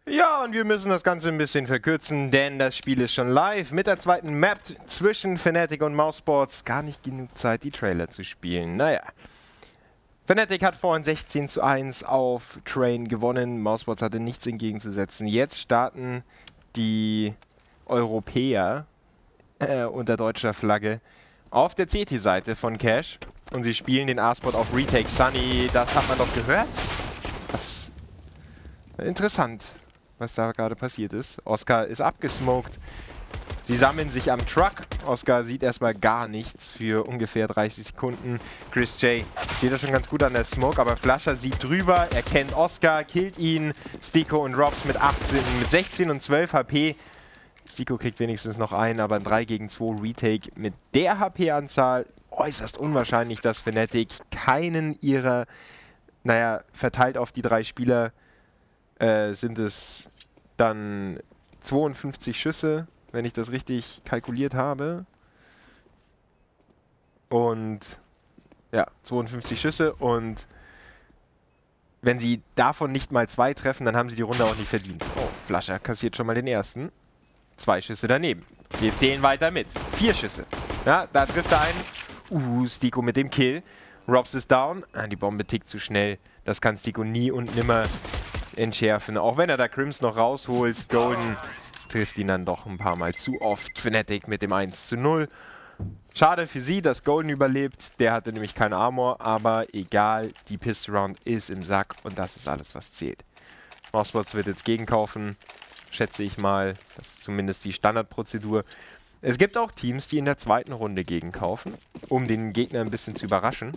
Ja, und wir müssen das Ganze ein bisschen verkürzen, denn das Spiel ist schon live. Mit der zweiten Map zwischen Fnatic und Mousesports gar nicht genug Zeit, die Trailer zu spielen. Naja. Fnatic hat vorhin 16:1 auf Train gewonnen. Mousesports hatte nichts entgegenzusetzen. Jetzt starten die Europäer unter deutscher Flagge auf der CT-Seite von Cash. Und sie spielen den A-Spot auf Retake. Sunny, das hat man doch gehört. Was? Interessant, was da gerade passiert ist. Oscar ist abgesmoked. Sie sammeln sich am Truck. Oscar sieht erstmal gar nichts für ungefähr 30 Sekunden. Chris J steht da schon ganz gut an der Smoke, aber Flasher sieht drüber, er kennt Oscar, killt ihn. Stiko und Robs mit 16 und 12 HP. Stiko kriegt wenigstens noch einen, aber ein 3 gegen 2 Retake mit der HP-Anzahl. Äußerst unwahrscheinlich, dass Fnatic keinen ihrer, naja, verteilt auf die 3 Spieler sind es dann 52 Schüsse, wenn ich das richtig kalkuliert habe. Und ja, 52 Schüsse. Und wenn sie davon nicht mal 2 treffen, dann haben sie die Runde auch nicht verdient. Oh, Flasher kassiert schon mal den ersten. 2 Schüsse daneben. Wir zählen weiter mit. 4 Schüsse. Ja, da trifft er einen. Stiko mit dem Kill. Robs ist down. Die Bombe tickt zu schnell. Das kann Stiko nie und nimmer entschärfen. Auch wenn er da Crims noch rausholt. Golden trifft ihn dann doch ein paar Mal zu oft. Fnatic mit dem 1:0. Schade für sie, dass Golden überlebt. Der hatte nämlich kein Armor. Aber egal, die Pistol Round ist im Sack. Und das ist alles, was zählt. Mousesports wird jetzt gegenkaufen. Schätze ich mal. Das ist zumindest die Standardprozedur. Es gibt auch Teams, die in der zweiten Runde gegenkaufen, um den Gegner ein bisschen zu überraschen.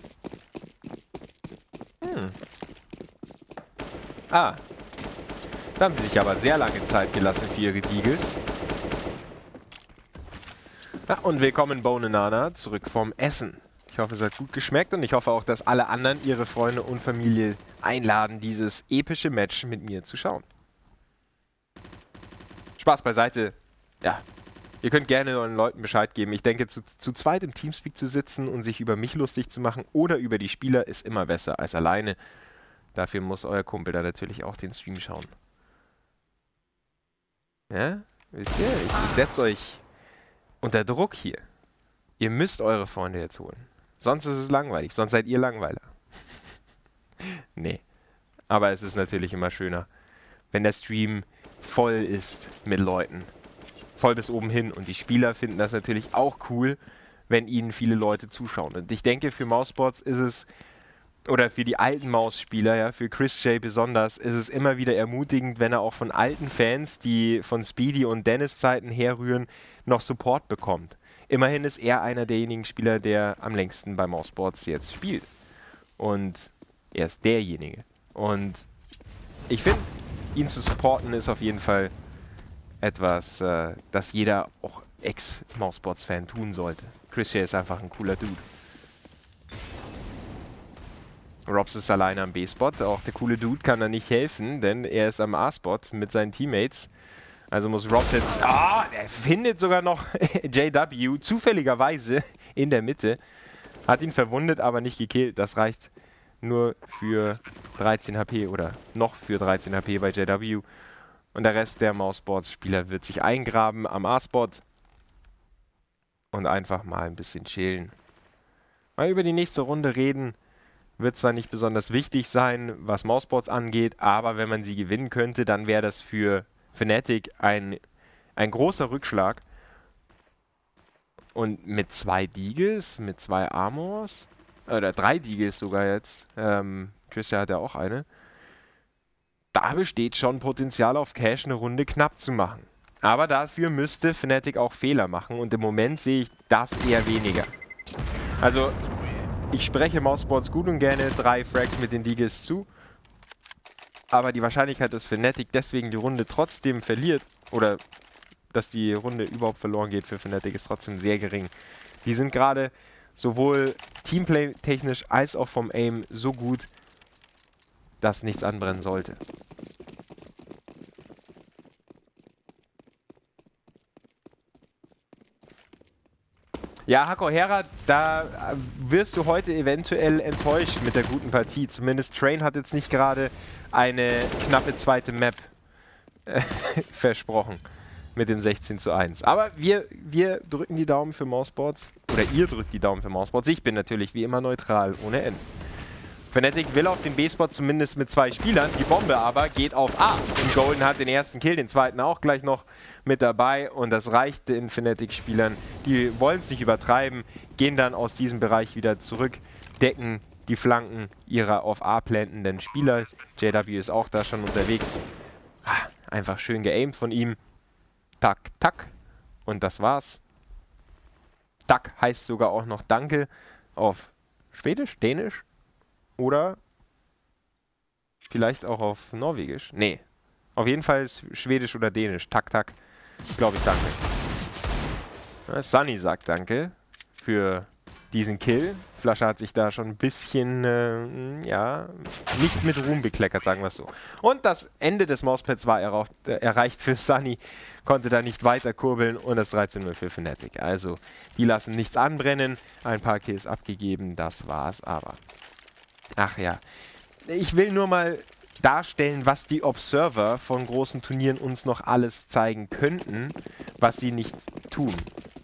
Da haben sie sich aber sehr lange Zeit gelassen für ihre Deagles. Und willkommen Bone Nana zurück vom Essen. Ich hoffe, es hat gut geschmeckt und ich hoffe auch, dass alle anderen ihre Freunde und Familie einladen, dieses epische Match mit mir zu schauen. Spaß beiseite. Ja, ihr könnt gerne euren Leuten Bescheid geben. Ich denke, zu zweit im Teamspeak zu sitzen und sich über mich lustig zu machen oder über die Spieler ist immer besser als alleine. Dafür muss euer Kumpel da natürlich auch den Stream schauen. Ja, wisst ihr, ich setze euch unter Druck hier. Ihr müsst eure Freunde jetzt holen. Sonst ist es langweilig, sonst seid ihr Langweiler. Nee, aber es ist natürlich immer schöner, wenn der Stream voll ist mit Leuten. Voll bis oben hin. Und die Spieler finden das natürlich auch cool, wenn ihnen viele Leute zuschauen. Und ich denke, für Mousesports ist es, oder für die alten Maus-Spieler, ja, für Chris J besonders, ist es immer wieder ermutigend, wenn er auch von alten Fans, die von Speedy und Dennis Zeiten herrühren, noch Support bekommt. Immerhin ist er einer derjenigen Spieler, der am längsten bei Mousesports jetzt spielt. Und er ist derjenige. Und ich finde, ihn zu supporten ist auf jeden Fall etwas, das jeder auch Ex-Mousesports-Fan tun sollte. Chris J ist einfach ein cooler Dude. Robs ist alleine am B-Spot. Auch der coole Dude kann da nicht helfen, denn er ist am A-Spot mit seinen Teammates. Also muss Robs jetzt... er findet sogar noch JW, zufälligerweise in der Mitte. Hat ihn verwundet, aber nicht gekillt. Das reicht nur für 13 HP oder noch für 13 HP bei JW. Und der Rest der Mousesports-Spieler wird sich eingraben am A-Spot und einfach mal ein bisschen chillen. Mal über die nächste Runde reden. Wird zwar nicht besonders wichtig sein, was Mousesports angeht, aber wenn man sie gewinnen könnte, dann wäre das für Fnatic ein großer Rückschlag. Und mit 2 Deagles, mit 2 Armors, oder 3 Deagles sogar jetzt, Christian hat ja auch eine, da besteht schon Potenzial auf Cash eine Runde knapp zu machen. Aber dafür müsste Fnatic auch Fehler machen und im Moment sehe ich das eher weniger. Also, ich spreche Mousesports gut und gerne 3 Frags mit den Deagles zu. Aber die Wahrscheinlichkeit, dass Fnatic deswegen die Runde trotzdem verliert, oder dass die Runde überhaupt verloren geht für Fnatic, ist trotzdem sehr gering. Die sind gerade sowohl Teamplay-technisch als auch vom Aim so gut, dass nichts anbrennen sollte. Ja, Hako Hera, da wirst du heute eventuell enttäuscht mit der guten Partie. Zumindest Train hat jetzt nicht gerade eine knappe zweite Map versprochen mit dem 16:1. Aber wir drücken die Daumen für Mouseboards. Oder ihr drückt die Daumen für Mouseboards. Ich bin natürlich wie immer neutral, ohne N. Fnatic will auf den B-Spot zumindest mit 2 Spielern. Die Bombe aber geht auf A. Und Golden hat den ersten Kill, den zweiten auch gleich noch mit dabei. Und das reicht den Fnatic-Spielern. Die wollen es nicht übertreiben, gehen dann aus diesem Bereich wieder zurück, decken die Flanken ihrer auf A plantenden Spieler. JW ist auch da schon unterwegs. Einfach schön geaimt von ihm. Tak, tak. Und das war's. Tak heißt sogar auch noch Danke auf Schwedisch, Dänisch oder vielleicht auch auf Norwegisch. Nee, auf jeden Fall Schwedisch oder Dänisch. Tak, tak. Glaube ich, Danke. Ja, Sunny sagt Danke für diesen Kill. Flasche hat sich da schon ein bisschen, ja, nicht mit Ruhm bekleckert, sagen wir es so. Und das Ende des Mauspads war erreicht für Sunny, konnte da nicht weiter kurbeln und das 13:0 für Fnatic. Also, die lassen nichts anbrennen, ein paar Kills abgegeben, das war's aber. Ach ja, ich will nur mal darstellen, was die Observer von großen Turnieren uns noch alles zeigen könnten, was sie nicht tun.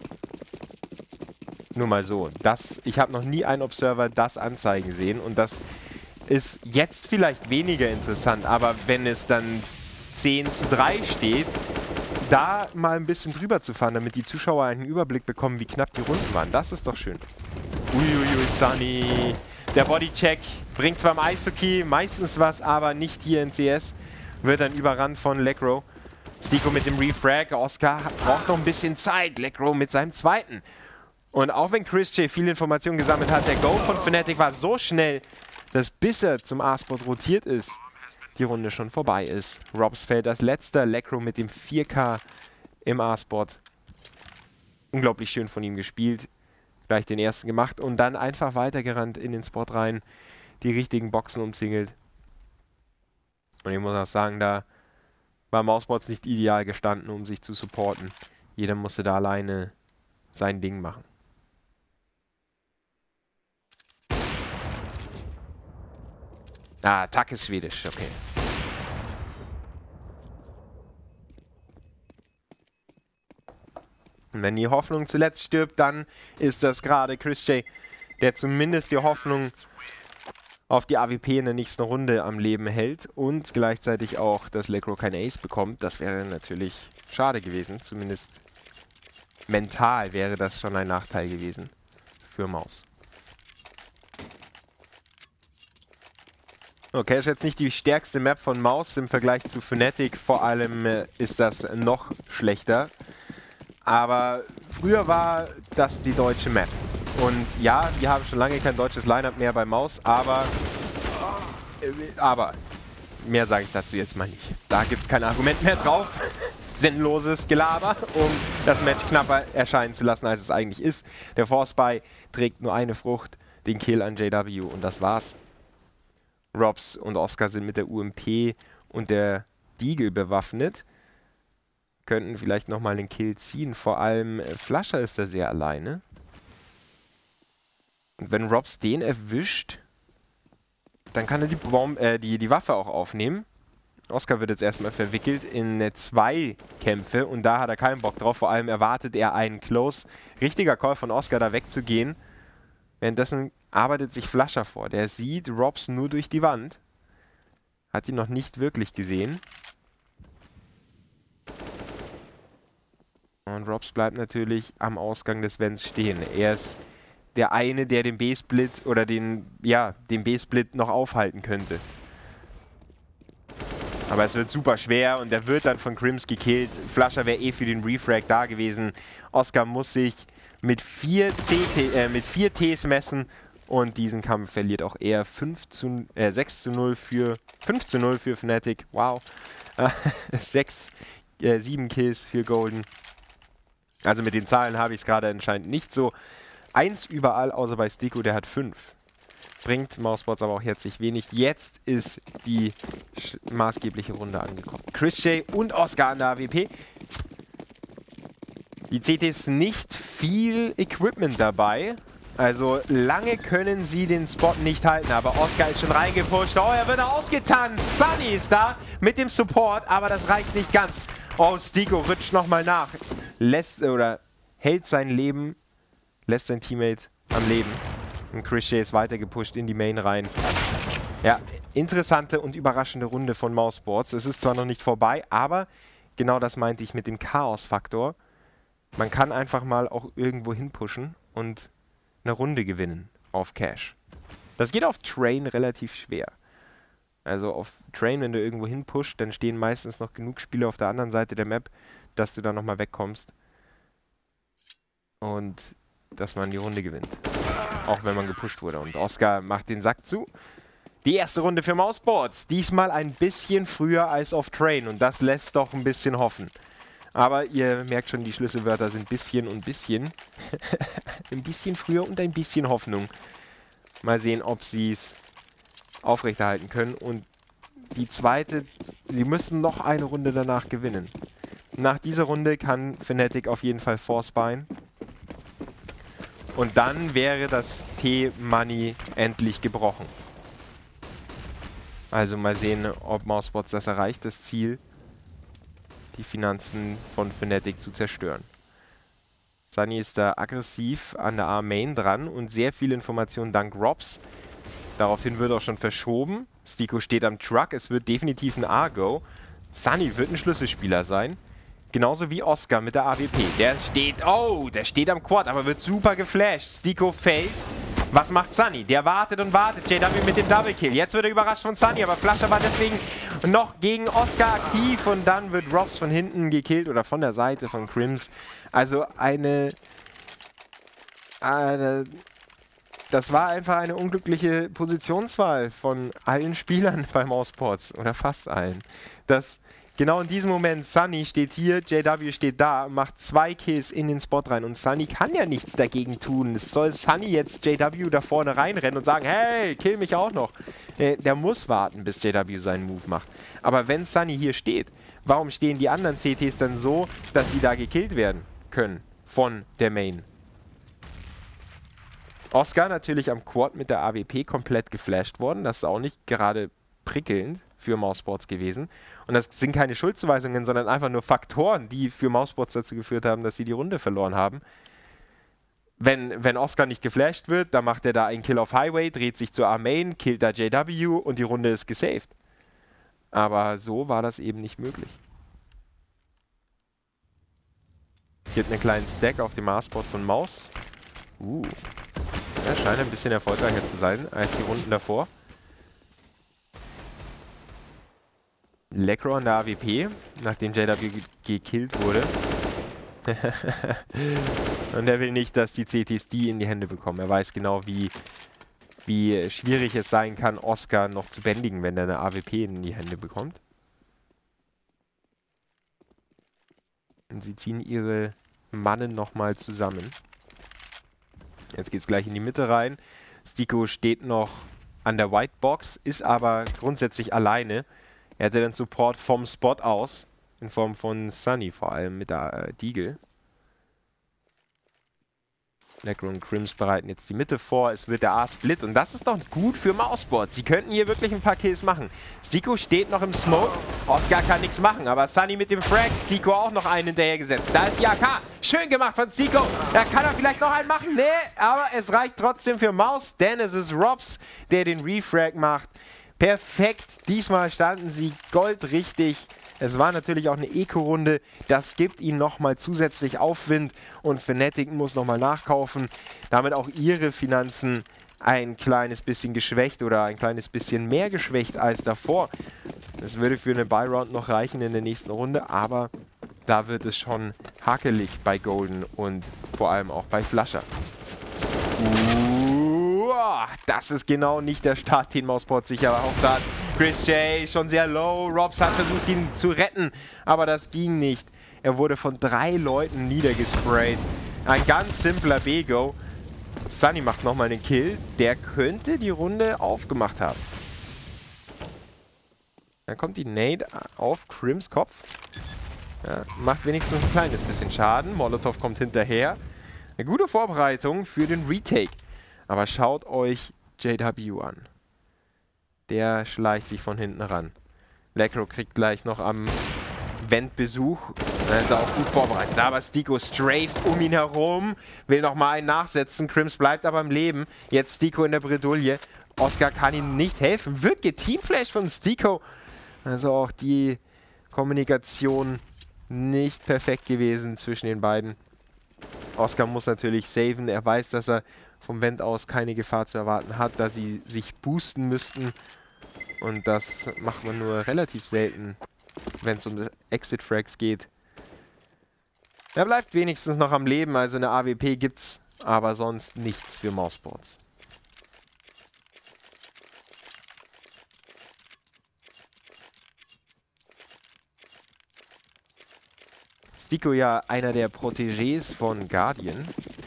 Nur mal so. Ich habe noch nie einen Observer das anzeigen sehen und das ist jetzt vielleicht weniger interessant, aber wenn es dann 10:3 steht, da mal ein bisschen drüber zu fahren, damit die Zuschauer einen Überblick bekommen, wie knapp die Runden waren. Das ist doch schön. Uiuiui, Sunny. Der Bodycheck bringt zwar im Eishockey meistens was, aber nicht hier in CS. Wird dann überrannt von Lekro. Stiko mit dem Refrag. Oscar braucht noch ein bisschen Zeit. Lekro mit seinem zweiten. Und auch wenn Chris J viel Informationen gesammelt hat, der Go von Fnatic war so schnell, dass bis er zum A-Spot rotiert ist, die Runde schon vorbei ist. Robs fällt als letzter, Lekro mit dem 4K im A-Spot. Unglaublich schön von ihm gespielt. Gleich den ersten gemacht und dann einfach weitergerannt in den Spot rein, die richtigen Boxen umzingelt. Und ich muss auch sagen, da war Mouseboards nicht ideal gestanden, um sich zu supporten. Jeder musste da alleine sein Ding machen. Ah, Tak ist Schwedisch, okay. Und wenn die Hoffnung zuletzt stirbt, dann ist das gerade Chris J, der zumindest die Hoffnung auf die AWP in der nächsten Runde am Leben hält und gleichzeitig auch, dass Lekro kein Ace bekommt. Das wäre natürlich schade gewesen, zumindest mental wäre das schon ein Nachteil gewesen für Maus. Okay, ist jetzt nicht die stärkste Map von Maus im Vergleich zu Fnatic. Vor allem ist das noch schlechter. Aber früher war das die deutsche Map. Und ja, wir haben schon lange kein deutsches Lineup mehr bei Maus, aber mehr sage ich dazu jetzt mal nicht. Da gibt es kein Argument mehr drauf. Sinnloses Gelaber, um das Match knapper erscheinen zu lassen, als es eigentlich ist. Der Force-Buy trägt nur eine Frucht, den Kill an JW und das war's. Robs und Oscar sind mit der UMP und der Deagle bewaffnet. Könnten vielleicht nochmal den Kill ziehen. Vor allem Flasher ist da sehr alleine. Und wenn Robs den erwischt, dann kann er die Waffe auch aufnehmen. Oscar wird jetzt erstmal verwickelt in 2 Kämpfe und da hat er keinen Bock drauf. Vor allem erwartet er einen Close. Richtiger Call von Oscar, da wegzugehen. Währenddessen arbeitet sich Flasher vor. Der sieht Robs nur durch die Wand. Hat ihn noch nicht wirklich gesehen. Und Robs bleibt natürlich am Ausgang des Vents stehen. Er ist der eine, der den B-Split oder den B-Split noch aufhalten könnte. Aber es wird super schwer und er wird dann von Crims gekillt. Flasher wäre eh für den Refrag da gewesen. Oscar muss sich mit 4 Ts messen und diesen Kampf verliert auch er. 6:0 für 5:0 für Fnatic. Wow. 7 Kills für Golden. Also mit den Zahlen habe ich es gerade anscheinend nicht so. 1 überall, außer bei Stiko, der hat 5. Bringt Mouseboards aber auch herzlich wenig. Jetzt ist die maßgebliche Runde angekommen. Chris J und Oscar an der AWP. Die CT ist nicht viel Equipment dabei. Also lange können sie den Spot nicht halten, aber Oscar ist schon reingepusht. Oh, er wird ausgetanzt. Sunny ist da mit dem Support, aber das reicht nicht ganz. Oh, Stiko rutscht nochmal nach. Hält sein Leben, lässt sein Teammate am Leben. Und Christian ist weiter gepusht in die Main rein. Ja, interessante und überraschende Runde von mousesports. Es ist zwar noch nicht vorbei, aber genau das meinte ich mit dem Chaos-Faktor. Man kann einfach mal auch irgendwo hinpushen und eine Runde gewinnen auf Cash. Das geht auf Train relativ schwer. Also auf Train, wenn du irgendwo hinpusht, dann stehen meistens noch genug Spieler auf der anderen Seite der Map, dass du da nochmal wegkommst. Und dass man die Runde gewinnt. Auch wenn man gepusht wurde. Und Oscar macht den Sack zu. Die erste Runde für mousesports. Diesmal ein bisschen früher als auf Train. Und das lässt doch ein bisschen hoffen. Aber ihr merkt schon, die Schlüsselwörter sind bisschen und bisschen. Ein bisschen früher und ein bisschen Hoffnung. Mal sehen, ob sie es aufrechterhalten können. Und die zweite, sie müssen noch eine Runde danach gewinnen. Nach dieser Runde kann Fnatic auf jeden Fall forcebuyen. Und dann wäre das T-Money endlich gebrochen. Also mal sehen, ob mousesports das erreicht, das Ziel, die Finanzen von Fnatic zu zerstören. Sunny ist da aggressiv an der A-Main dran und sehr viele Informationen dank Robs. Daraufhin wird auch schon verschoben. Stiko steht am Truck, es wird definitiv ein A-Go. Sunny wird ein Schlüsselspieler sein. Genauso wie Oscar mit der AWP. Der steht am Quad, aber wird super geflasht. Stiko fällt. Was macht Sunny? Der wartet und wartet. JW mit dem Double Kill. Jetzt wird er überrascht von Sunny, aber Flasher war deswegen noch gegen Oscar aktiv und dann wird Robs von hinten gekillt oder von der Seite von Crims. Also das war einfach eine unglückliche Positionswahl von allen Spielern bei mousesports oder fast allen. Genau in diesem Moment, Sunny steht hier, JW steht da, macht 2 Kills in den Spot rein und Sunny kann ja nichts dagegen tun. Es soll Sunny jetzt JW da vorne reinrennen und sagen, hey, kill mich auch noch. Der muss warten, bis JW seinen Move macht. Aber wenn Sunny hier steht, warum stehen die anderen CTs dann so, dass sie da gekillt werden können von der Main? Oscar natürlich am Quad mit der AWP komplett geflasht worden. Das ist auch nicht gerade prickelnd für mousesports gewesen. Und das sind keine Schuldzuweisungen, sondern einfach nur Faktoren, die für mousesports dazu geführt haben, dass sie die Runde verloren haben. Wenn Oscar nicht geflasht wird, dann macht er da einen Kill auf Highway, dreht sich zur A-Main, killt da JW und die Runde ist gesaved. Aber so war das eben nicht möglich. Gibt einen kleinen Stack auf dem Mars-Spot von Maus. Er scheint ein bisschen erfolgreicher zu sein als die Runden davor. Lekro an der AWP, nachdem JW gekillt wurde. Und er will nicht, dass die CTs die in die Hände bekommen. Er weiß genau, wie schwierig es sein kann, Oscar noch zu bändigen, wenn er eine AWP in die Hände bekommt. Und sie ziehen ihre Mannen nochmal zusammen. Jetzt geht es gleich in die Mitte rein. Stiko steht noch an der White Box, ist aber grundsätzlich alleine. Er hatte den Support vom Spot aus, in Form von Sunny vor allem mit der Deagle. Necro und Crims bereiten jetzt die Mitte vor. Es wird der A-Split und das ist doch gut für mousesports. Sie könnten hier wirklich ein paar Kills machen. Stiko steht noch im Smoke. Oscar kann nichts machen, aber Sunny mit dem Frag. Stiko auch noch einen hinterher gesetzt. Da ist die AK. Schön gemacht von Stiko. Da kann er vielleicht noch einen machen. Nee, aber es reicht trotzdem für Maus, denn es ist Robs, der den Refrag macht. Perfekt. Diesmal standen sie goldrichtig. Es war natürlich auch eine Eco-Runde. Das gibt ihnen nochmal zusätzlich Aufwind. Und Fnatic muss nochmal nachkaufen. Damit auch ihre Finanzen ein kleines bisschen geschwächt oder ein kleines bisschen mehr geschwächt als davor. Das würde für eine Buy-Round noch reichen in der nächsten Runde. Aber da wird es schon hakelig bei Golden und vor allem auch bei Flasher. Das ist genau nicht der Start, den mousesports sicher erhofft hat. Chris J schon sehr low. Robs hat versucht, ihn zu retten, aber das ging nicht. Er wurde von 3 Leuten niedergesprayt. Ein ganz simpler B-Go. Sunny macht nochmal einen Kill. Der könnte die Runde aufgemacht haben. Dann kommt die Nade auf Crims Kopf. Ja, macht wenigstens ein kleines bisschen Schaden. Molotov kommt hinterher. Eine gute Vorbereitung für den Retake. Aber schaut euch JW an. Der schleicht sich von hinten ran. Lekro kriegt gleich noch am Vent-Besuch. Da ist er auch gut vorbereitet. Aber Stiko strafed um ihn herum. Will nochmal einen nachsetzen. Crims bleibt aber im Leben. Jetzt Stiko in der Bredouille. Oscar kann ihm nicht helfen. Wird geteamflasht von Stiko. Also auch die Kommunikation nicht perfekt gewesen zwischen den beiden. Oscar muss natürlich saven. Er weiß, dass er vom Vent aus keine Gefahr zu erwarten hat, da sie sich boosten müssten. Und das macht man nur relativ selten, wenn es um Exit-Frags geht. Er bleibt wenigstens noch am Leben, also eine AWP gibt's, aber sonst nichts für mousesports. Stiko ja einer der Protégés von Guardian.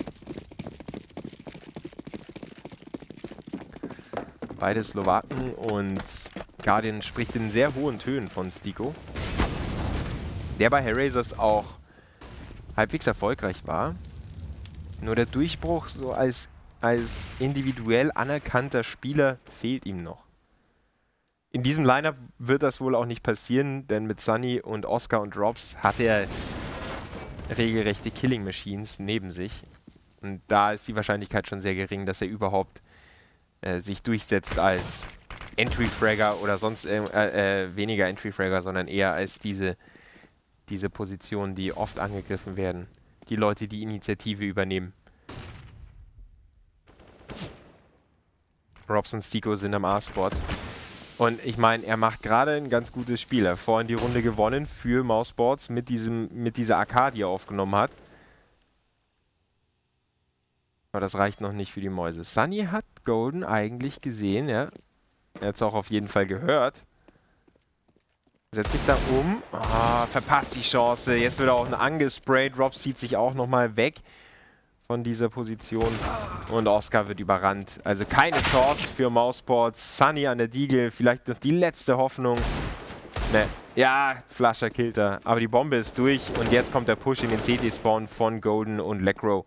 Beide Slowaken und Guardian spricht in sehr hohen Tönen von Stiko. Der bei Hellraisers auch halbwegs erfolgreich war. Nur der Durchbruch so als individuell anerkannter Spieler fehlt ihm noch. In diesem Lineup wird das wohl auch nicht passieren, denn mit Sunny und Oscar und Robs hat er regelrechte Killing Machines neben sich. Und da ist die Wahrscheinlichkeit schon sehr gering, dass er überhaupt sich durchsetzt als Entry-Fragger oder sonst weniger Entry-Fragger, sondern eher als diese Positionen, die oft angegriffen werden. Die Leute, die Initiative übernehmen. Robs und Stiko sind am A-Spot. Und ich meine, er macht gerade ein ganz gutes Spiel. Er hat vorhin die Runde gewonnen für mousesports mit dieser AK, die er aufgenommen hat. Aber das reicht noch nicht für die Mäuse. Sunny hat Golden eigentlich gesehen, ja. Er hat es auch auf jeden Fall gehört. Setzt sich da um. Oh, verpasst die Chance. Jetzt wird er auch angesprayt. Rob zieht sich auch nochmal weg von dieser Position. Und Oscar wird überrannt. Also keine Chance für mousesports. Sunny an der Deagle. Vielleicht noch die letzte Hoffnung. Ne. Ja, Flasher killt er. Aber die Bombe ist durch. Und jetzt kommt der Push in den CT-Spawn von Golden und Lekro.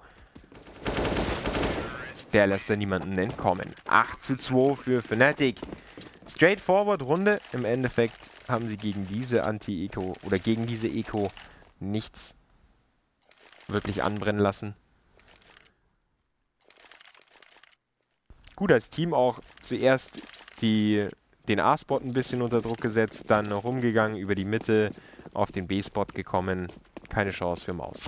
Der lässt da niemanden entkommen. 8:2 für Fnatic. Straightforward Runde. Im Endeffekt haben sie gegen diese Anti-Eco oder gegen diese Eco nichts wirklich anbrennen lassen. Gut als Team auch zuerst den A-Spot ein bisschen unter Druck gesetzt, dann rumgegangen, über die Mitte auf den B-Spot gekommen. Keine Chance für Maus.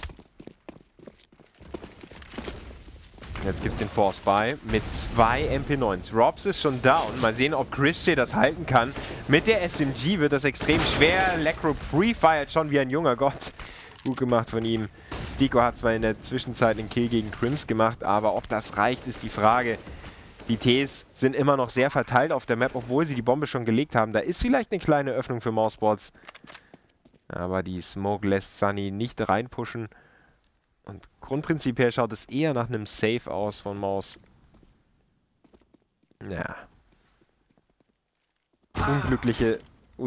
Jetzt gibt es den Force Buy mit 2 MP9s. Robs ist schon down. Mal sehen, ob Christie das halten kann. Mit der SMG wird das extrem schwer. Lekro pre-fired schon wie ein junger Gott. Gut gemacht von ihm. Stiko hat zwar in der Zwischenzeit einen Kill gegen Crims gemacht, aber ob das reicht, ist die Frage. Die Ts sind immer noch sehr verteilt auf der Map, obwohl sie die Bombe schon gelegt haben. Da ist vielleicht eine kleine Öffnung für mousesports. Aber die Smoke lässt Sunny nicht reinpushen. Und grundprinzipiell schaut es eher nach einem Safe aus von Maus. Ja. Unglückliche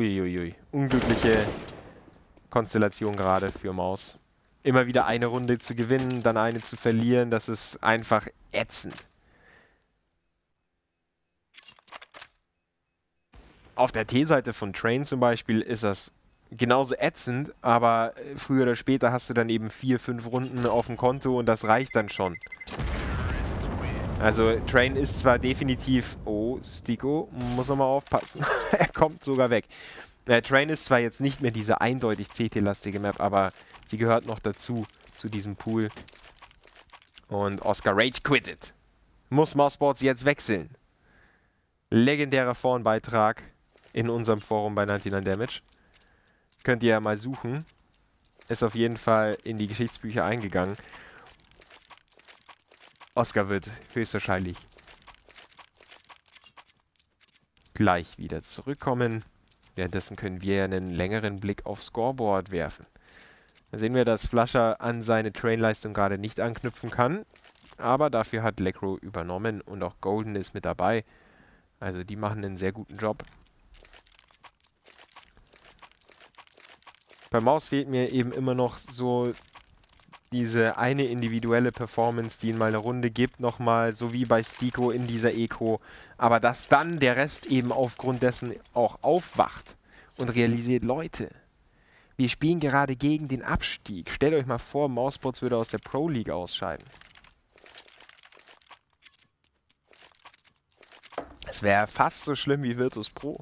Konstellation gerade für Maus. Immer wieder eine Runde zu gewinnen, dann eine zu verlieren, das ist einfach ätzend. Auf der T-Seite von Train zum Beispiel ist das genauso ätzend, aber früher oder später hast du dann eben 4, 5 Runden auf dem Konto und das reicht dann schon. Also Train ist zwar definitiv... Oh, Stiko muss nochmal aufpassen. Er kommt sogar weg. Train ist zwar jetzt nicht mehr diese eindeutig CT-lastige Map, aber sie gehört noch dazu, zu diesem Pool. Und Oscar Rage quittet. Muss mousesports jetzt wechseln. Legendärer Forenbeitrag in unserem Forum bei 99 Damage. Könnt ihr ja mal suchen. Ist auf jeden Fall in die Geschichtsbücher eingegangen. Oscar wird höchstwahrscheinlich gleich wieder zurückkommen. Währenddessen können wir einen längeren Blick aufs Scoreboard werfen. Da sehen wir, dass Flasher an seine Train-Leistung gerade nicht anknüpfen kann. Aber dafür hat Lekro übernommen und auch Golden ist mit dabei. Also die machen einen sehr guten Job. Bei Maus fehlt mir eben immer noch so diese eine individuelle Performance, die ihn mal eine Runde gibt, nochmal, so wie bei Stiko in dieser Eco. Aber dass dann der Rest eben aufgrund dessen auch aufwacht und realisiert, Leute, wir spielen gerade gegen den Abstieg. Stellt euch mal vor, Mousesports würde aus der Pro League ausscheiden. Das wäre fast so schlimm wie Virtus Pro.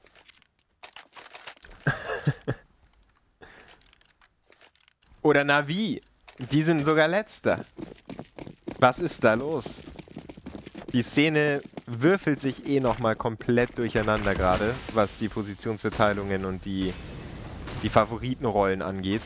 Oder Navi. Die sind sogar Letzter. Was ist da los? Die Szene würfelt sich eh nochmal komplett durcheinander gerade, was die Positionsverteilungen und die Favoritenrollen angeht.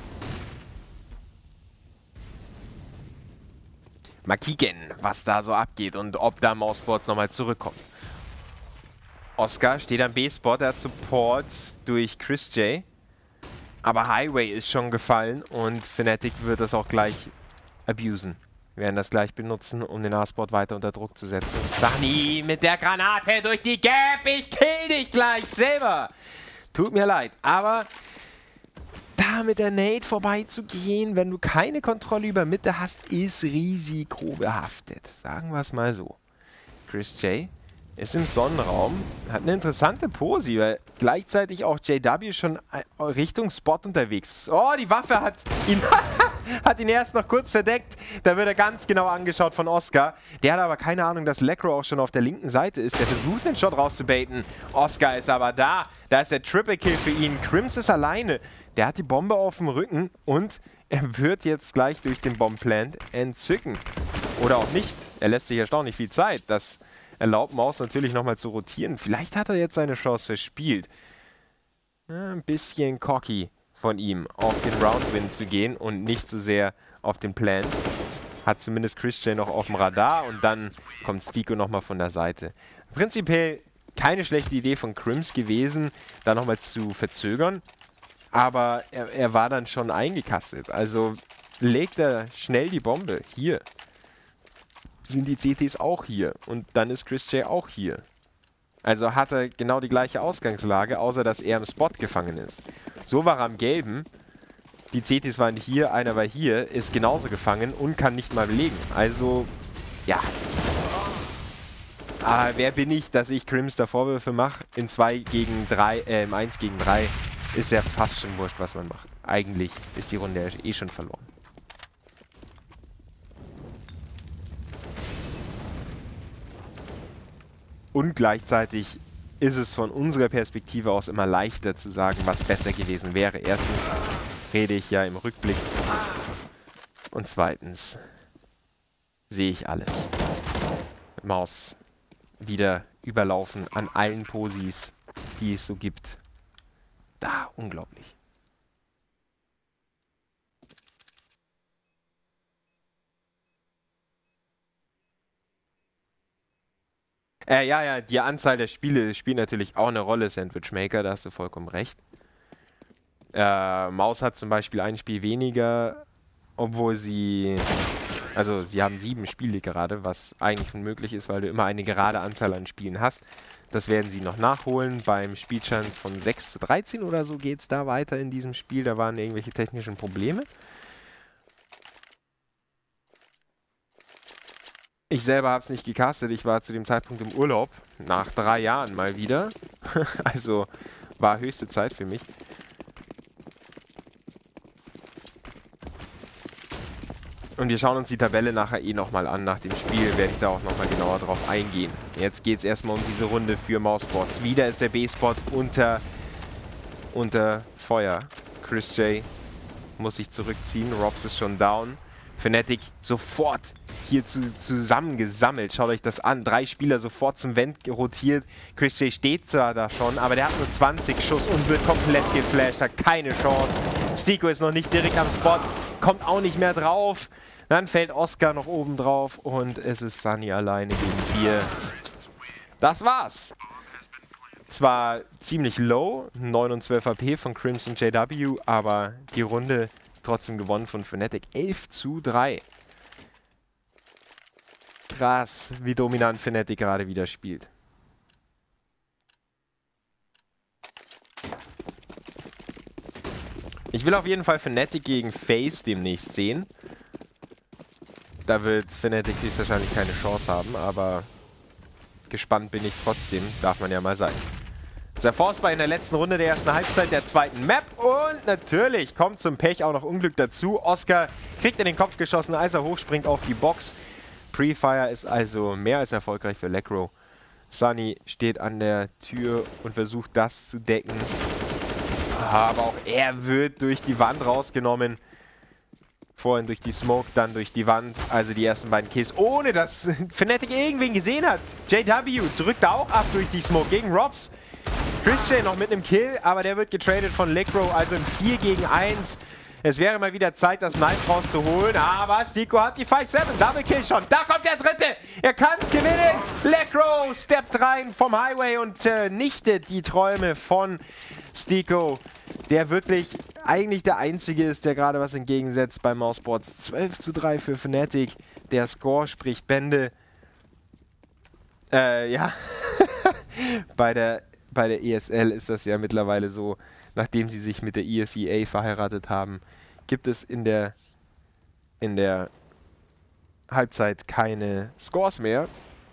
Mal kicken, was da so abgeht und ob da Mousesports nochmal zurückkommt. Oscar steht am B-Spot, er hat Support durch Chris J. Aber Highway ist schon gefallen und Fnatic wird das auch gleich abusen. Wir werden das gleich benutzen, um den A-Spot weiter unter Druck zu setzen. Sunny mit der Granate durch die Gap. Ich kill dich gleich selber. Tut mir leid, aber da mit der Nade vorbeizugehen, wenn du keine Kontrolle über Mitte hast, ist risikobehaftet. Sagen wir es mal so. Chris J. ist im Sonnenraum, hat eine interessante Posi, weil gleichzeitig auch JW schon Richtung Spot unterwegs ist. Oh, die Waffe hat ihn erst noch kurz verdeckt. Da wird er ganz genau angeschaut von Oscar. Der hat aber keine Ahnung, dass Lekro auch schon auf der linken Seite ist. Der versucht den Shot rauszubaiten. Oscar ist aber da. Da ist der Triple Kill für ihn. Crims ist alleine. Der hat die Bombe auf dem Rücken und er wird jetzt gleich durch den Bombplant entzücken. Oder auch nicht. Er lässt sich erstaunlich viel Zeit. Das erlaubt Maus natürlich nochmal zu rotieren. Vielleicht hat er jetzt seine Chance verspielt. Ein bisschen cocky von ihm, auf den Roundwin zu gehen und nicht so sehr auf den Plan. Hat zumindest Christian noch auf dem Radar und dann kommt Stiko nochmal von der Seite. Prinzipiell keine schlechte Idee von Crims gewesen, da nochmal zu verzögern. Aber er war dann schon eingekastet. Also legt er schnell die Bombe. Hier sind die CTs auch hier. Und dann ist Chris J auch hier. Also hat er genau die gleiche Ausgangslage, außer dass er im Spot gefangen ist. So war er am Gelben. Die CTs waren hier, einer war hier, ist genauso gefangen und kann nicht mal belegen. Also, ja. Aber wer bin ich, dass ich Crims da Vorwürfe mache? Im 1 gegen 3 ist ja fast schon wurscht, was man macht. Eigentlich ist die Runde eh schon verloren. Und gleichzeitig ist es von unserer Perspektive aus immer leichter zu sagen, was besser gewesen wäre. Erstens rede ich ja im Rückblick. Und zweitens sehe ich alles. Maus wieder überlaufen an allen Posis, die es so gibt. Da, unglaublich. Ja, die Anzahl der Spiele spielt natürlich auch eine Rolle, Sandwich Maker, da hast du vollkommen recht. Maus hat zum Beispiel ein Spiel weniger, obwohl sie... Also sie haben 7 Spiele gerade, was eigentlich unmöglich ist, weil du immer eine gerade Anzahl an Spielen hast. Das werden sie noch nachholen. Beim Spielstand von 6:13 oder so geht es da weiter in diesem Spiel. Da waren irgendwelche technischen Probleme. Ich selber habe es nicht gecastet. Ich war zu dem Zeitpunkt im Urlaub. Nach 3 Jahren mal wieder. Also war höchste Zeit für mich. Und wir schauen uns die Tabelle nachher eh nochmal an. Nach dem Spiel werde ich da auch nochmal genauer drauf eingehen. Jetzt geht es erstmal um diese Runde für Mousesports. Wieder ist der B-Spot unter Feuer. Chris J muss sich zurückziehen. Robs ist schon down. Fnatic sofort hier zusammengesammelt. Schaut euch das an. 3 Spieler sofort zum Vent rotiert. Chris J steht zwar da schon, aber der hat nur 20 Schuss und wird komplett geflasht. Hat keine Chance. Stiko ist noch nicht direkt am Spot. Kommt auch nicht mehr drauf. Dann fällt Oscar noch oben drauf und es ist Sunny alleine gegen 4. Das war's. Zwar ziemlich low, 9 und 12 AP von Crims und JW, aber die Runde ist trotzdem gewonnen von Fnatic. 11:3. Krass, wie dominant Fnatic gerade wieder spielt. Ich will auf jeden Fall Fnatic gegen FaZe demnächst sehen. Da wird Fnatic höchstwahrscheinlich keine Chance haben, aber gespannt bin ich trotzdem. Darf man ja mal sein. Der Forcebar in der letzten Runde der ersten Halbzeit der zweiten Map. Und natürlich kommt zum Pech auch noch Unglück dazu. Oscar kriegt in den Kopf geschossen, als er hochspringt auf die Box. Pre-Fire ist also mehr als erfolgreich für Lekr0. Sunny steht an der Tür und versucht das zu decken. Aber auch er wird durch die Wand rausgenommen. Vorhin durch die Smoke, dann durch die Wand. Also die ersten beiden Kills, ohne dass Fnatic irgendwen gesehen hat. JW drückt da auch ab durch die Smoke gegen Robs. Christian noch mit einem Kill, aber der wird getradet von Lekr0, also ein 4 gegen 1. Es wäre mal wieder Zeit, das Knife rauszuholen, aber Stiko hat die 5-7, Double Kill schon. Da kommt der dritte, er kann es gewinnen. Lekr0 steppt rein vom Highway und nichtet die Träume von Stiko, der wirklich eigentlich der Einzige ist, der gerade was entgegensetzt bei mousesports. 12:3 für Fnatic, der Score spricht Bände. Ja, bei der ESL ist das ja mittlerweile so, nachdem sie sich mit der ESEA verheiratet haben, gibt es in der Halbzeit keine Scores mehr.